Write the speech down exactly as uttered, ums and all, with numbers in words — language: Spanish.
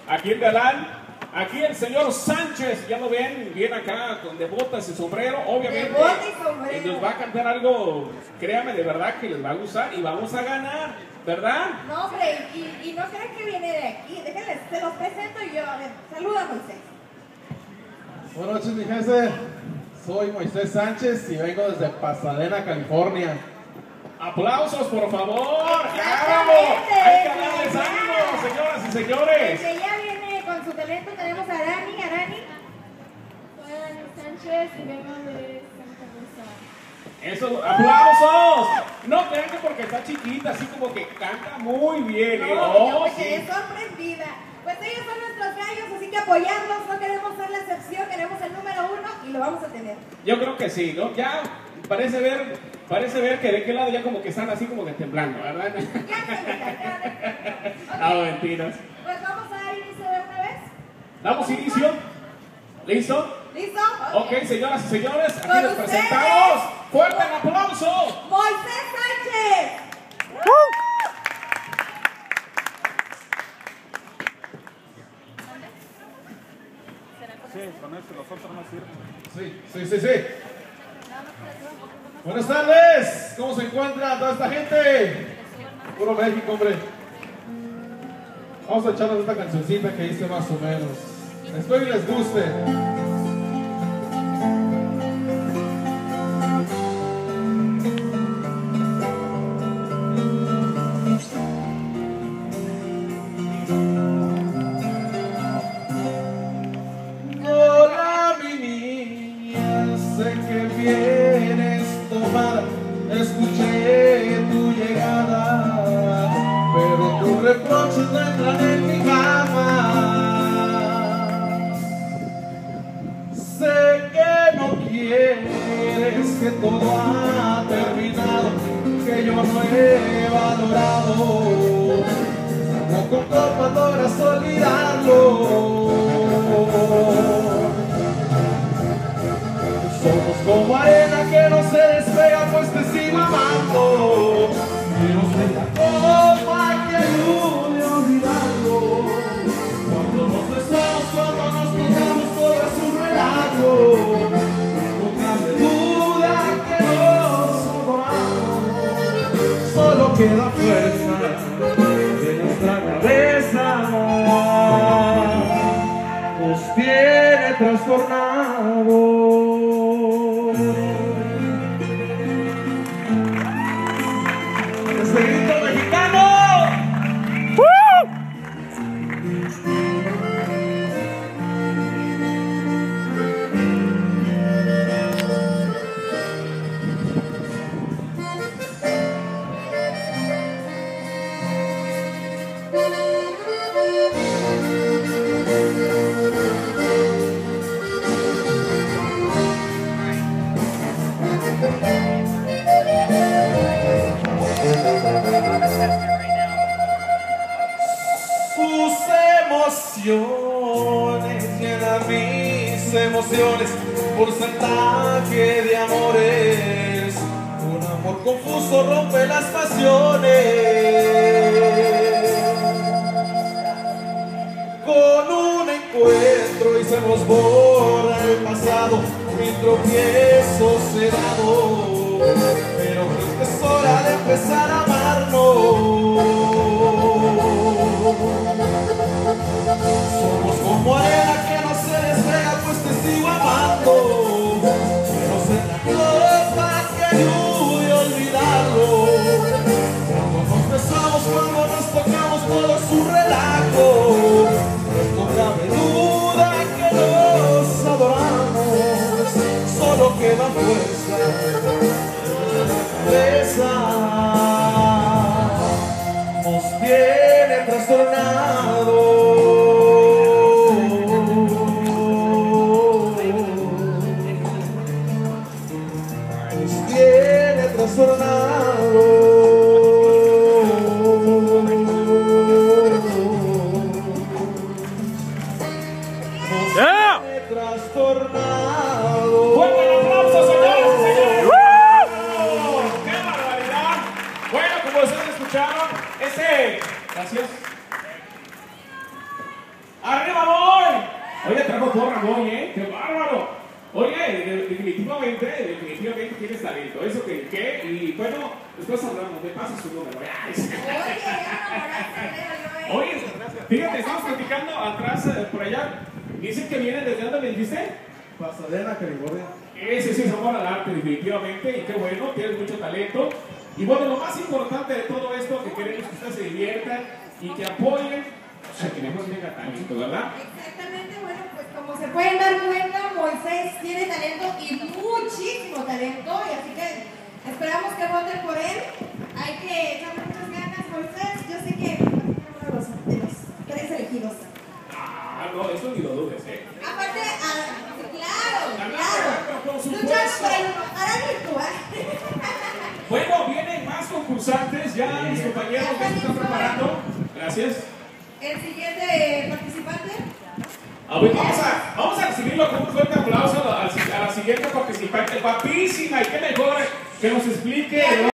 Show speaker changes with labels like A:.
A: Aquí el galán, aquí el señor Sánchez, ya lo ven, viene acá con de botas y sombrero, obviamente.
B: De botas y sombrero.
A: Y nos va a cantar algo, créame, de verdad que les va a gustar y vamos a ganar, ¿verdad?
B: No, hombre, y, y no crean que viene de aquí. Déjenles, se los presento yo. A ver, saluda, Moisés.
C: Buenas noches, mi gente. Soy Moisés Sánchez y vengo desde Pasadena, California.
A: Aplausos, por favor.
B: Exactamente.
A: Hay que darles ánimo, señoras y señores.
B: Desde ya viene con su talento. Tenemos a Arani. Arani.
D: Soy Dani Sánchez y vengo de Santa Rosa.
A: Esos aplausos. No crean que porque está chiquita, así como que canta muy bien. ¿eh?
B: No,
A: Oh,
B: yo me
A: sí.
B: quedé sorprendida. Pues ellos son nuestros gallos, así que apoyarlos. No queremos ser la excepción, queremos el número uno y lo vamos a tener.
A: Yo creo que sí, ¿no? Ya parece ver, parece ver que de qué lado ya como que están así como que temblando, ¿verdad?
B: Ya se me cayó.
A: No, mentiras.
B: Pues vamos a dar inicio de una vez.
A: Damos inicio. ¿Listo?
B: ¿Listo?
A: Ok, señoras y señores, aquí
B: Con
A: les
B: ustedes.
A: presentamos. ¡Fuerte el aplauso!
B: Moisés Sánchez.
E: Sí, con este los otros no sirven.
C: Sí, sí, sí, sí. Buenas tardes. ¿Cómo se encuentra toda esta gente? Puro México, hombre. Vamos a echarnos esta cancioncita que hice más o menos. Espero que les guste. Hola, mi niña, sé que vienes tomada, escuché tu llegada, pero tus reproches no entran en mi cama. Sé que no quieres, que todo ha terminado, que yo no he valorado, no con copas logras olvidarlo. Somos como arena que no se despega, pues te sigo amando. Dios de la copa que ayude a olvidarlo. Cuando nos besamos, cuando nos tocamos, todo es un relajo. No cabe duda que nos adoramos. Solo queda fuerza de nuestra cabeza. Nos tiene trastornado. ¡Este grito mexicano! Sus emociones llenan mis emociones, porcentaje de amores, un amor confuso rompe las pasiones. Con un encuentro y se nos borra el pasado, mi tropiezo cerrado, pero creo que es hora de empezar a amarnos. Somos como arena que no se despega, pues te sigo amando. Quiero ser la copa que ayude a olvidarlo. Cuando nos besamos, cuando nos tocamos, todo es un relajo. No cabe duda que nos adoramos. Solo queda fuerza de esa. Nos tiene trastornado. Nos tiene trastornado. Nos
E: Yeah.
C: tiene trastornado.
A: ¡Fuerte el aplauso, señoras y señores! ¡Qué barbaridad! Bueno, como ustedes escucharon, ese... Gracias. ¡Arriba voy! Oye, trajo porra Moy, ¿eh? ¡Qué bárbaro! Oye, definitivamente, definitivamente tienes talento. Eso que, ¿qué? Y bueno, después hablamos, me pasa su número. Ay, sí. Oye, fíjate, estamos platicando atrás, eh, por allá. Dicen que vienen desde dónde me dijiste.
C: Pasadena, California.
A: Ese sí es amor al arte, definitivamente. Y qué bueno, tienes mucho talento. Y bueno, lo más importante de todo esto, que queremos que ustedes se diviertan y que apoyen. O sea, que mejor tenga talento, ¿verdad?
B: Exactamente, bueno, pues como se pueden dar cuenta, Moisés tiene talento y muchísimo talento, y así que esperamos que voten por él. Hay que echarle muchas ganas, Moisés. Yo sé que va a ser uno de los, de los tres elegidos.
A: Ah, no, eso ni lo dudes, ¿eh?
B: Aparte, ah, claro,
A: Claro,
B: claro,
A: por supuesto.
B: luchando por el harán virtual.
A: Bueno, vienen más concursantes, ya mis compañeros ya se están preparando. Gracias.
B: El siguiente participante.
A: A ver, vamos, a, vamos a recibirlo con un fuerte aplauso a la, a la siguiente participante, guapísima, y qué mejor que nos explique.